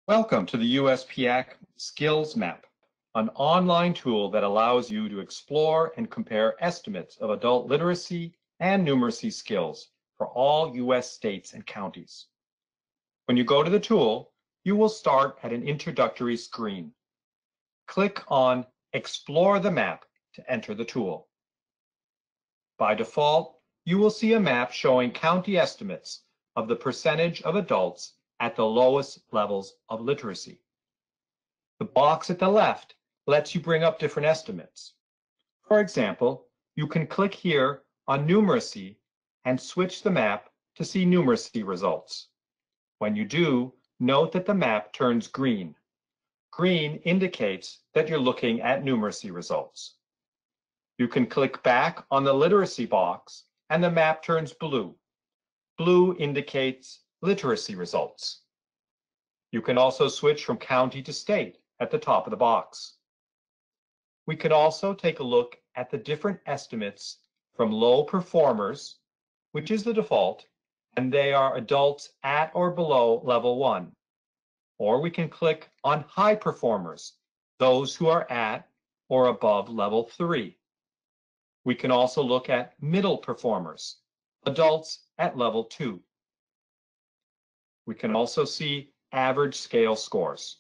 Welcome to the U.S. PIAAC Skills Map, an online tool that allows you to explore and compare estimates of adult literacy and numeracy skills for all U.S. states and counties. When you go to the tool, you will start at an introductory screen. Click on Explore the Map to enter the tool. By default, you will see a map showing county estimates of the percentage of adults at the lowest levels of literacy. The box at the left lets you bring up different estimates. For example, you can click here on numeracy and switch the map to see numeracy results. When you do, note that the map turns green. Green indicates that you're looking at numeracy results. You can click back on the literacy box and the map turns blue. Blue indicates literacy results. You can also switch from county to state at the top of the box. We can also take a look at the different estimates from low performers, which is the default, and they are adults at or below level 1. Or we can click on high performers, those who are at or above level 3. We can also look at middle performers, adults at level 2. We can also see average scale scores.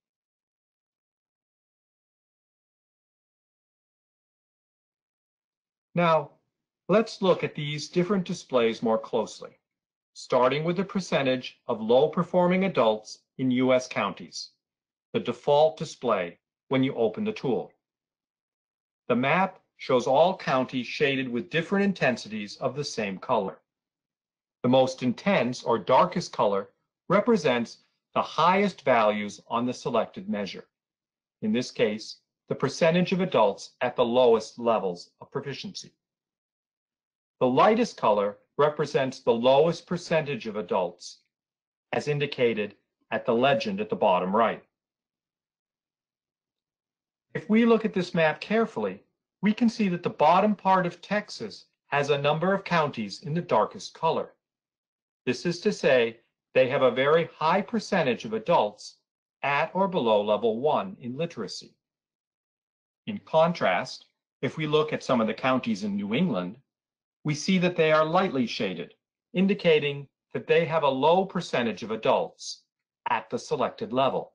Now, let's look at these different displays more closely, starting with the percentage of low-performing adults in U.S. counties, the default display when you open the tool. The map shows all counties shaded with different intensities of the same color. The most intense or darkest color represents the highest values on the selected measure. In this case, the percentage of adults at the lowest levels of proficiency. The lightest color represents the lowest percentage of adults, as indicated at the legend at the bottom right. If we look at this map carefully, we can see that the bottom part of Texas has a number of counties in the darkest color. This is to say, they have a very high percentage of adults at or below level 1 in literacy. In contrast, if we look at some of the counties in New England, we see that they are lightly shaded, indicating that they have a low percentage of adults at the selected level.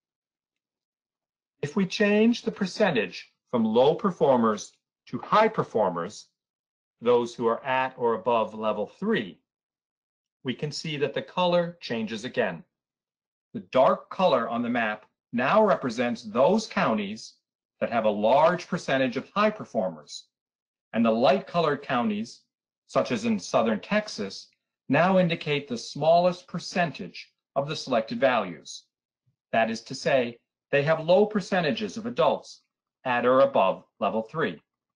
If we change the percentage from low performers to high performers, those who are at or above level 3, we can see that the color changes again. The dark color on the map now represents those counties that have a large percentage of high performers, and the light-colored counties, such as in southern Texas, now indicate the smallest percentage of the selected values. That is to say, they have low percentages of adults at or above level 3.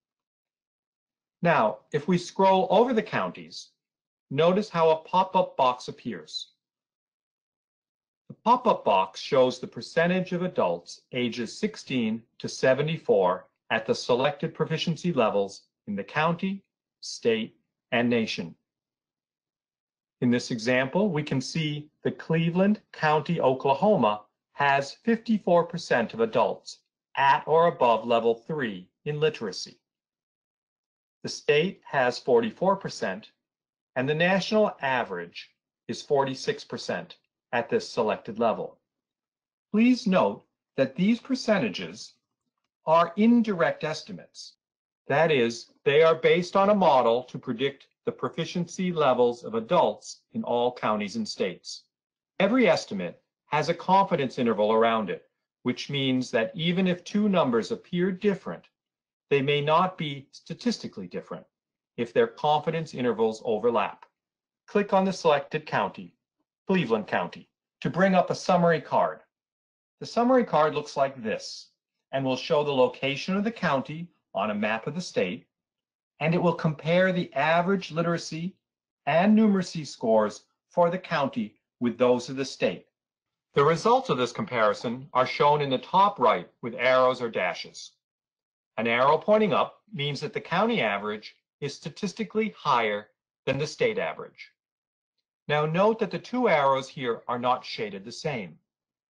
Now, if we scroll over the counties, notice how a pop-up box appears. The pop-up box shows the percentage of adults ages 16 to 74 at the selected proficiency levels in the county, state, and nation. In this example, we can see that Cleveland County, Oklahoma has 54% of adults at or above level 3 in literacy. The state has 44%, and the national average is 46% at this selected level. Please note that these percentages are indirect estimates. That is, they are based on a model to predict the proficiency levels of adults in all counties and states. Every estimate has a confidence interval around it, which means that even if two numbers appear different, they may not be statistically different if their confidence intervals overlap. Click on the selected county, Cleveland County, to bring up a summary card. The summary card looks like this and will show the location of the county on a map of the state, and it will compare the average literacy and numeracy scores for the county with those of the state. The results of this comparison are shown in the top right with arrows or dashes. An arrow pointing up means that the county average is statistically higher than the state average. Now note that the two arrows here are not shaded the same.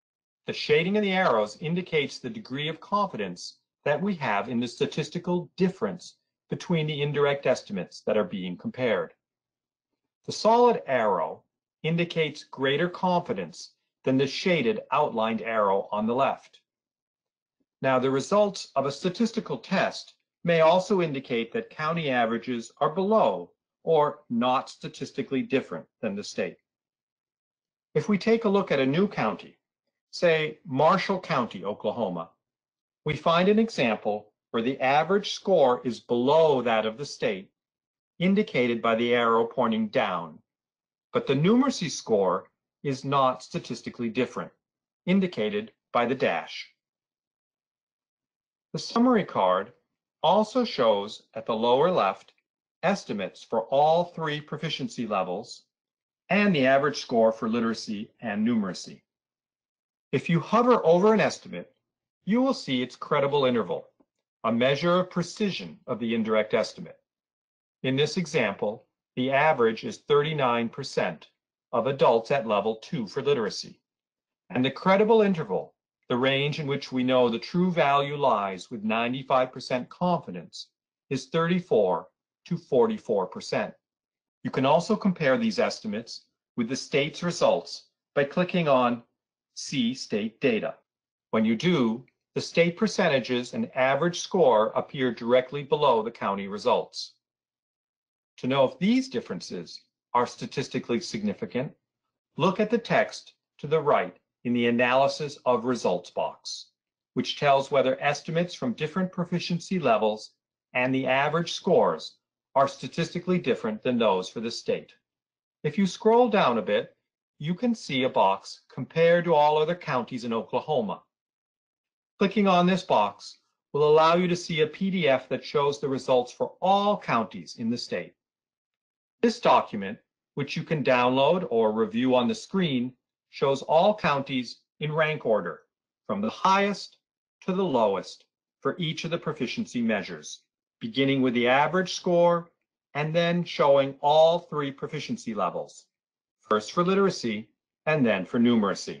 The shading of the arrows indicates the degree of confidence that we have in the statistical difference between the indirect estimates that are being compared. The solid arrow indicates greater confidence than the shaded outlined arrow on the left. Now, the results of a statistical test may also indicate that county averages are below or not statistically different than the state. If we take a look at a new county, say Marshall County, Oklahoma, we find an example where the average score is below that of the state, indicated by the arrow pointing down, but the numeracy score is not statistically different, indicated by the dash. The summary card also shows at the lower left estimates for all three proficiency levels and the average score for literacy and numeracy. If you hover over an estimate, you will see its credible interval, a measure of precision of the indirect estimate. In this example, the average is 39% of adults at level 2 for literacy, and the credible interval, the range in which we know the true value lies with 95% confidence, is 34 to 44%. You can also compare these estimates with the state's results by clicking on See State Data. When you do, the state percentages and average score appear directly below the county results. To know if these differences are statistically significant, look at the text to the right in the Analysis of Results box, which tells whether estimates from different proficiency levels and the average scores are statistically different than those for the state. If you scroll down a bit, you can see a box compared to all other counties in Oklahoma. Clicking on this box will allow you to see a PDF that shows the results for all counties in the state. This document, which you can download or review on the screen, shows all counties in rank order, from the highest to the lowest for each of the proficiency measures, beginning with the average score and then showing all three proficiency levels, first for literacy and then for numeracy.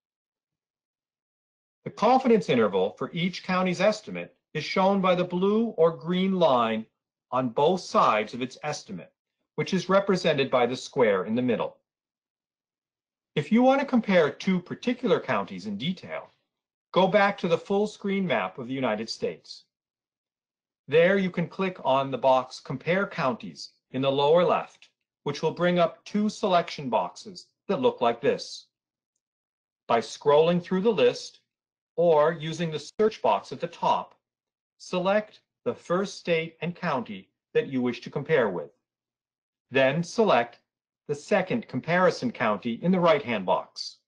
The confidence interval for each county's estimate is shown by the blue or green line on both sides of its estimate, which is represented by the square in the middle. If you want to compare two particular counties in detail, go back to the full screen map of the United States. There you can click on the box Compare Counties in the lower left, which will bring up two selection boxes that look like this. By scrolling through the list or using the search box at the top, select the first state and county that you wish to compare with. Then select the second comparison county in the right-hand box.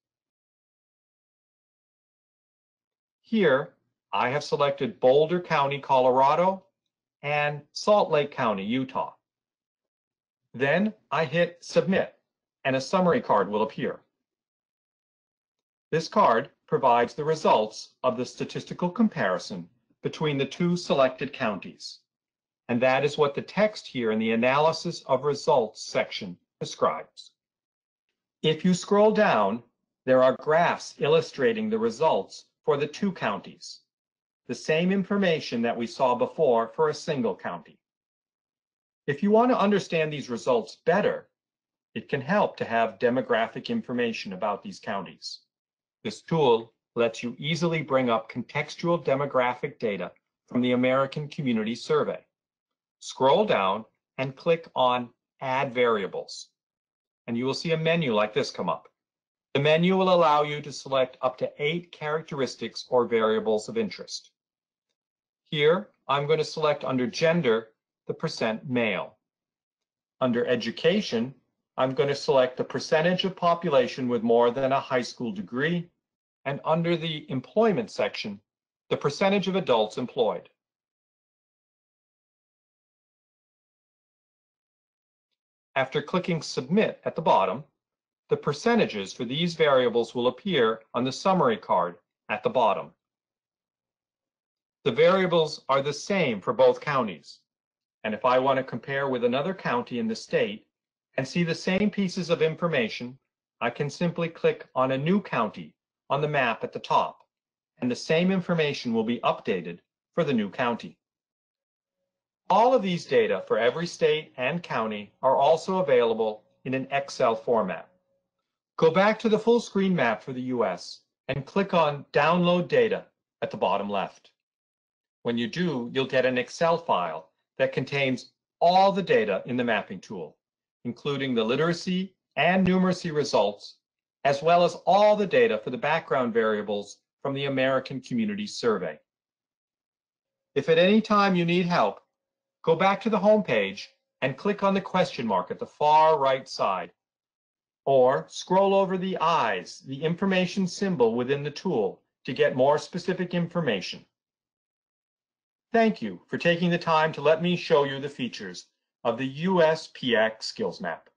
Here, I have selected Boulder County, Colorado, and Salt Lake County, Utah. Then I hit Submit, and a summary card will appear. This card provides the results of the statistical comparison between the two selected counties, and that is what the text here in the Analysis of Results section describes. If you scroll down, there are graphs illustrating the results for the two counties, the same information that we saw before for a single county. If you want to understand these results better, it can help to have demographic information about these counties. This tool lets you easily bring up contextual demographic data from the American Community Survey. Scroll down and click on Add Variables, and you will see a menu like this come up. The menu will allow you to select up to 8 characteristics or variables of interest. Here, I'm going to select under Gender, the percent male. Under Education, I'm going to select the percentage of population with more than a high school degree, and under the Employment section, the percentage of adults employed. After clicking Submit at the bottom, the percentages for these variables will appear on the summary card at the bottom. The variables are the same for both counties, and if I want to compare with another county in the state and see the same pieces of information, I can simply click on a new county on the map at the top, and the same information will be updated for the new county. All of these data for every state and county are also available in an Excel format. Go back to the full screen map for the U.S. and click on Download Data at the bottom left. When you do, you'll get an Excel file that contains all the data in the mapping tool, including the literacy and numeracy results, as well as all the data for the background variables from the American Community Survey. If at any time you need help, go back to the home page and click on the question mark at the far right side, or scroll over the eyes, the information symbol within the tool, to get more specific information. Thank you for taking the time to let me show you the features of the U.S. PIAAC Skills Map.